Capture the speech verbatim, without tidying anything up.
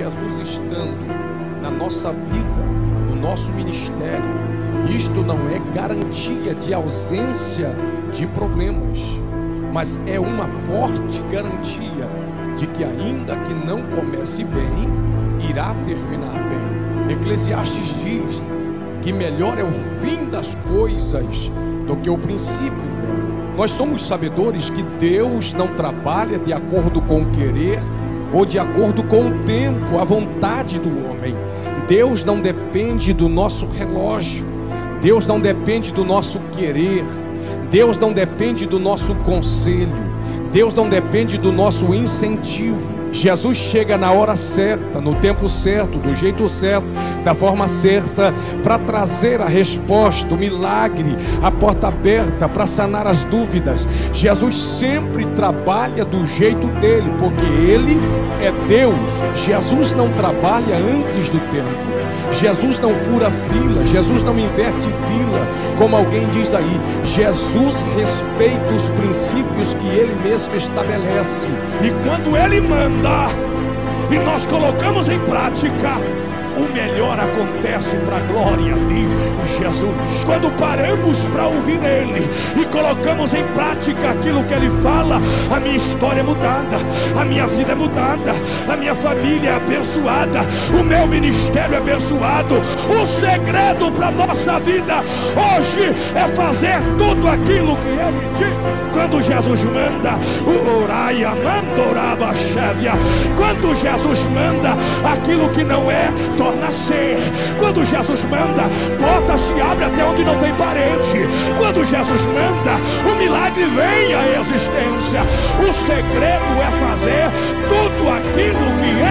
Jesus estando na nossa vida, no nosso ministério, isto não é garantia de ausência de problemas, mas é uma forte garantia de que, ainda que não comece bem, irá terminar bem. Eclesiastes diz que melhor é o fim das coisas do que o princípio dela. Nós somos sabedores que Deus não trabalha de acordo com o querer ou de acordo com o tempo, a vontade do homem. Deus não depende do nosso relógio, Deus não depende do nosso querer, Deus não depende do nosso conselho, Deus não depende do nosso incentivo. Jesus chega na hora certa, no tempo certo, do jeito certo, da forma certa, para trazer a resposta, o milagre, a porta aberta, para sanar as dúvidas. Jesus sempre trabalha do jeito dele, porque ele é Deus. Jesus não trabalha antes do tempo, Jesus não fura fila, Jesus não inverte fila, como alguém diz aí. Jesus respeita os princípios que ele mesmo estabelece, e quando ele manda e nós colocamos em prática, o melhor acontece para a glória de Jesus. Quando paramos para ouvir Ele e colocamos em prática aquilo que Ele fala, a minha história é mudada, a minha vida é mudada, a minha família é abençoada, o meu ministério é abençoado. O segredo para a nossa vida hoje é fazer tudo aquilo que Ele diz. Quando Jesus manda, o oraia mandoraba chévia. Quando Jesus manda, aquilo que não é torna a ser. Quando Jesus manda, porta se abre até onde não tem parede. Quando Jesus manda, o milagre vem à existência. O segredo é fazer tudo aquilo que